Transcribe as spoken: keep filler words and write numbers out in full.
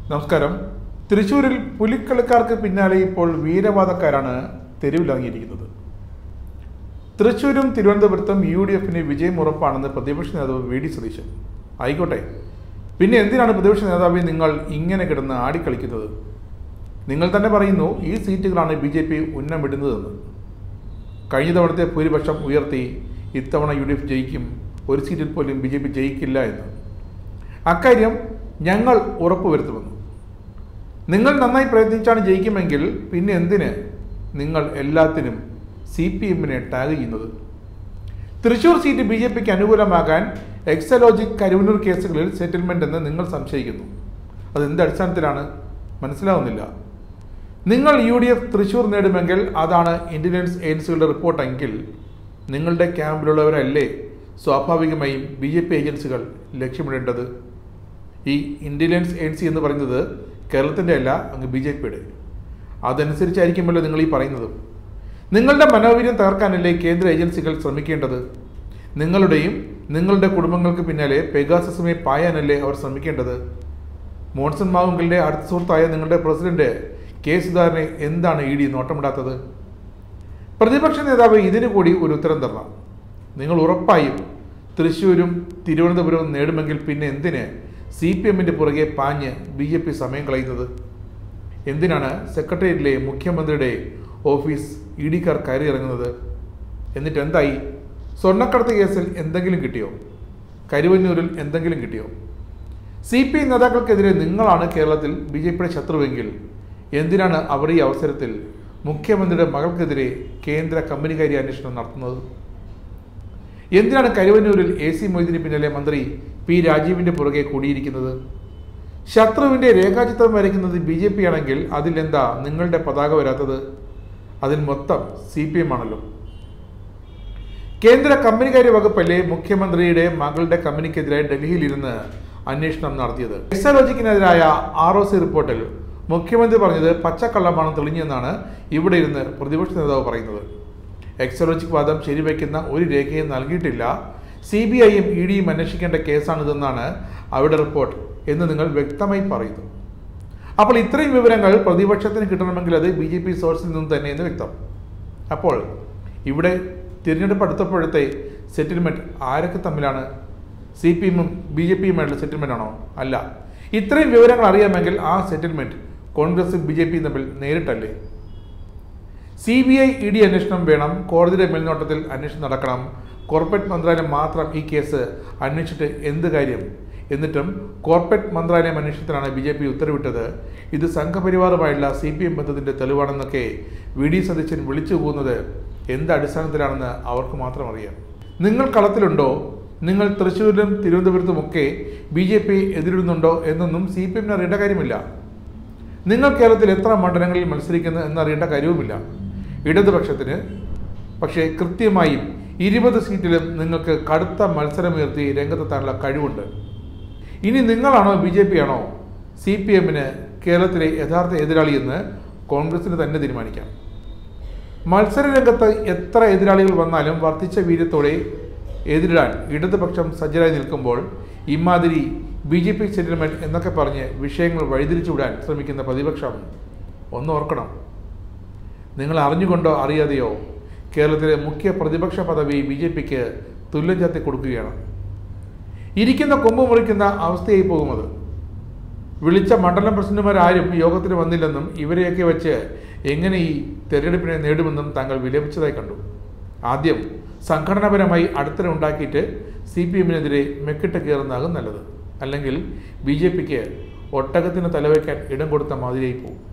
നമസ്കാരം. തൃശ്ശൂരിൽ പുലിക്കളിക്കാർക്ക് പിന്നാലെ ഇപ്പോൾ വീരവാദക്കാരാണ് തെരുവിലിറങ്ങിയിരിക്കുന്നത്. തൃശ്ശൂരും തിരുവനന്തപുരത്തും യു ഡി എഫിന് വിജയം ഉറപ്പാണെന്ന് പ്രതിപക്ഷ നേതാവ് വി ഡി സതീശൻ. ആയിക്കോട്ടെ, പിന്നെ എന്തിനാണ് പ്രതിപക്ഷ നേതാവ് നിങ്ങൾ ഇങ്ങനെ കിടന്ന് ആടിക്കളിക്കുന്നത്? നിങ്ങൾ തന്നെ പറയുന്നു ഈ സീറ്റുകളാണ് ബി ജെ പി ഉന്നമിടുന്നതെന്ന്. കഴിഞ്ഞ തവണത്തെ ഭൂരിപക്ഷം ഉയർത്തി ഇത്തവണ യു ഡി എഫ് ജയിക്കും, ഒരു സീറ്റിൽ പോലും ബി ജെ പി ജയിക്കില്ല എന്ന്. അക്കാര്യം ഞങ്ങൾ ഉറപ്പുവരുത്തുമെന്നു. നിങ്ങൾ നന്നായി പ്രയത്നിച്ചാണ് ജയിക്കുമെങ്കിൽ പിന്നെ എന്തിന് നിങ്ങൾ എല്ലാത്തിനും സി പി എമ്മിനെ ടാഗ് ചെയ്യുന്നത്? തൃശ്ശൂർ സീറ്റ് ബി ജെ പിക്ക് അനുകൂലമാകാൻ എക്സലോജിക് കരുവന്നൂർ കേസുകളിൽ സെറ്റിൽമെന്റ് എന്ന് നിങ്ങൾ സംശയിക്കുന്നു. അത് എന്ത് അടിസ്ഥാനത്തിലാണ് മനസ്സിലാവുന്നില്ല. നിങ്ങൾ യു ഡി എഫ് തൃശ്ശൂർ നേടുമെങ്കിൽ അതാണ് ഇന്റലിജൻസ് ഏജൻസികളുടെ റിപ്പോർട്ടെങ്കിൽ നിങ്ങളുടെ ക്യാമ്പിലുള്ളവരല്ലേ സ്വാഭാവികമായും ബി ജെ പി ഏജൻസികൾ ലക്ഷ്യമിടേണ്ടത്? ഈ ഇന്റലിജൻസ് ഏജൻസി എന്ന് പറയുന്നത് കേരളത്തിൻ്റെ അല്ല, അങ്ങ് ബി ജെ പിയുടെ. അതനുസരിച്ചായിരിക്കുമല്ലോ നിങ്ങൾ ഈ പറയുന്നത്. നിങ്ങളുടെ മനോവീര്യം തകർക്കാനല്ലേ കേന്ദ്ര ഏജൻസികൾ ശ്രമിക്കേണ്ടത്? നിങ്ങളുടെയും നിങ്ങളുടെ കുടുംബങ്ങൾക്ക് പിന്നാലെ പെഗാസസുമായി പായാനല്ലേ അവർ ശ്രമിക്കേണ്ടത്? മോൺസൺ മാവുങ്കലിൻ്റെ അടുത്ത സുഹൃത്തായ നിങ്ങളുടെ പ്രസിഡന്റ് കെ സുധാകരനെ എന്താണ് ഇ ഡി നോട്ടമിടാത്തത്? പ്രതിപക്ഷ നേതാവ് ഇതിനു കൂടി ഒരു ഉത്തരം തരണം. നിങ്ങൾ ഉറപ്പായും തൃശ്ശൂരും തിരുവനന്തപുരവും നേടുമെങ്കിൽ പിന്നെ എന്തിന് സി പി എമ്മിൻ്റെ പുറകെ പാഞ്ഞ് ബി ജെ പി സമയം കളയുന്നത്? എന്തിനാണ് സെക്രട്ടേറിയറ്റിലെ മുഖ്യമന്ത്രിയുടെ ഓഫീസ് ഇ ഡിക്കാർ കയറി ഇറങ്ങുന്നത്? എന്നിട്ട് എന്തായി? സ്വർണ്ണക്കടത്ത് കേസിൽ എന്തെങ്കിലും കിട്ടിയോ? കരുവന്നൂരിൽ എന്തെങ്കിലും കിട്ടിയോ? സി പി ഐ നേതാക്കൾക്കെതിരെ നിങ്ങളാണ് കേരളത്തിൽ ബി ജെ പിയുടെ ശത്രുവെങ്കിൽ എന്തിനാണ് അവർ ഈ അവസരത്തിൽ മുഖ്യമന്ത്രിയുടെ മകൾക്കെതിരെ കേന്ദ്ര കമ്പനികാര്യ അന്വേഷണം നടത്തുന്നത്? എന്തിനാണ് കരുവന്നൂരിൽ എ സി മൊയ്തീന് പിന്നാലെ മന്ത്രി പി രാജീവിൻ്റെ പുറകെ കൂടിയിരിക്കുന്നത്? ശത്രുവിൻ്റെ രേഖാചിത്രം വരയ്ക്കുന്നത് ബി ജെ പി ആണെങ്കിൽ അതിലെന്താ നിങ്ങളുടെ പതാക വരാത്തത്? അതിൽ മൊത്തം സി പി എം ആണല്ലോ. കേന്ദ്ര കമ്പനികാര്യ വകുപ്പല്ലേ മുഖ്യമന്ത്രിയുടെ മകളുടെ കമ്പനിക്കെതിരെ ഡൽഹിയിലിരുന്ന് അന്വേഷണം നടത്തിയത്? എക്സലോജിക്കിനെതിരായ ആർ ഒ സി റിപ്പോർട്ടിൽ മുഖ്യമന്ത്രി പറഞ്ഞത് പച്ചക്കള്ളമാണ് തെളിഞ്ഞെന്നാണ് ഇവിടെ ഇരുന്ന് പ്രതിപക്ഷ നേതാവ് പറയുന്നത്. എക്സലോജിക് വാദം ശരിവയ്ക്കുന്ന ഒരു രേഖയും നൽകിയിട്ടില്ല. സി ബി ഐയും ഇ ഡിയും അന്വേഷിക്കേണ്ട കേസാണിതെന്നാണ് അവരുടെ റിപ്പോർട്ട് എന്ന് നിങ്ങൾ വ്യക്തമായി പറയുന്നു. അപ്പോൾ ഇത്രയും വിവരങ്ങൾ പ്രതിപക്ഷത്തിന് കിട്ടണമെങ്കിൽ അത് ബി ജെ പി സോഴ്സിൽ നിന്നും തന്നെ എന്ന് വ്യക്തം. അപ്പോൾ ഇവിടെ തിരഞ്ഞെടുപ്പ് അടുത്തപ്പോഴത്തെ സെറ്റിൽമെൻറ്റ് ആരൊക്കെ തമ്മിലാണ്? സി പി എമ്മും ബി ജെ പിയുമായിട്ടുള്ള സെറ്റിൽമെൻ്റ് ആണോ? അല്ല. ഇത്രയും വിവരങ്ങൾ അറിയാമെങ്കിൽ ആ സെറ്റിൽമെൻറ്റ് കോൺഗ്രസും ബി ജെ പിയും തമ്മിൽ നേരിട്ടല്ലേ? C B I E D അന്വേഷണം വേണം, കോടതിയുടെ മേൽനോട്ടത്തിൽ അന്വേഷണം നടക്കണം, കോർപ്പറേറ്റ് മന്ത്രാലയം മാത്രം ഈ കേസ് അന്വേഷിച്ചിട്ട് എന്ത് കാര്യം? എന്നിട്ടും കോർപ്പറേറ്റ് മന്ത്രാലയം അന്വേഷണത്തിനാണ് ബി ജെ പി ഉത്തരവിട്ടത്. ഇത് സംഘപരിവാറുമായുള്ള സി പി എം ബന്ധത്തിൻ്റെ തെളിവാണെന്നൊക്കെ വി ഡി സതീശൻ വിളിച്ചു പോകുന്നത് എന്ത് അടിസ്ഥാനത്തിലാണെന്ന് അവർക്ക് മാത്രം അറിയാം. നിങ്ങൾ കളത്തിലുണ്ടോ? നിങ്ങൾ തൃശ്ശൂരിലും തിരുവനന്തപുരത്തുമൊക്കെ ബി ജെ പി എതിരിടുന്നുണ്ടോ എന്നൊന്നും സി പി എമ്മിന് അറിയേണ്ട കാര്യമില്ല. നിങ്ങൾ കേരളത്തിൽ എത്ര മണ്ഡലങ്ങളിൽ മത്സരിക്കുന്നു എന്നറിയേണ്ട കാര്യവുമില്ല. ഇടതുപക്ഷത്തിന് പക്ഷേ കൃത്യമായും ഇരുപത് സീറ്റിലും നിങ്ങൾക്ക് കടുത്ത മത്സരമുയർത്തി രംഗത്തെത്താനുള്ള കഴിവുണ്ട്. ഇനി നിങ്ങളാണോ ബി ജെ പി ആണോ സി പി എമ്മിന് കേരളത്തിലെ യഥാർത്ഥ എതിരാളിയെന്ന് കോൺഗ്രസിന് തന്നെ തീരുമാനിക്കാം. മത്സര രംഗത്ത് എത്ര എതിരാളികൾ വന്നാലും വർദ്ധിച്ച വീര്യത്തോടെ എതിരിടാൻ ഇടതുപക്ഷം സജ്ജരായി നിൽക്കുമ്പോൾ ഇമാതിരി ബി ജെ പി സെറ്റിൽമെൻറ്റ് എന്നൊക്കെ പറഞ്ഞ് വിഷയങ്ങൾ വഴിതിരിച്ചു വിടാൻ ശ്രമിക്കുന്ന പ്രതിപക്ഷം ഒന്ന് ഓർക്കണം. നിങ്ങൾ അറിഞ്ഞുകൊണ്ടോ അറിയാതെയോ കേരളത്തിലെ മുഖ്യ പ്രതിപക്ഷ പദവി ബി ജെ പിക്ക് തുല്യം ചാർത്തി കൊടുക്കുകയാണ്. ഇരിക്കുന്ന കൊമ്പ് മുറിക്കുന്ന അവസ്ഥയായി പോകുന്നത്. വിളിച്ച മണ്ഡലം പ്രസിഡന്റുമാരാരും യോഗത്തിന് വന്നില്ലെന്നും ഇവരെയൊക്കെ വെച്ച് എങ്ങനെ ഈ തെരഞ്ഞെടുപ്പിനെ നേടുമെന്നും താങ്കൾ വിലപിച്ചതായി കണ്ടു. ആദ്യം സംഘടനാപരമായി അടിത്തറ ഉണ്ടാക്കിയിട്ട് സി പി എമ്മിനെതിരെ മെക്കിട്ട് കയറുന്നതാകും നല്ലത്. അല്ലെങ്കിൽ ബി ജെ പിക്ക് ഒട്ടകത്തിന് തലവയ്ക്കാൻ ഇടം കൊടുത്ത മാതിരിയായി പോകും.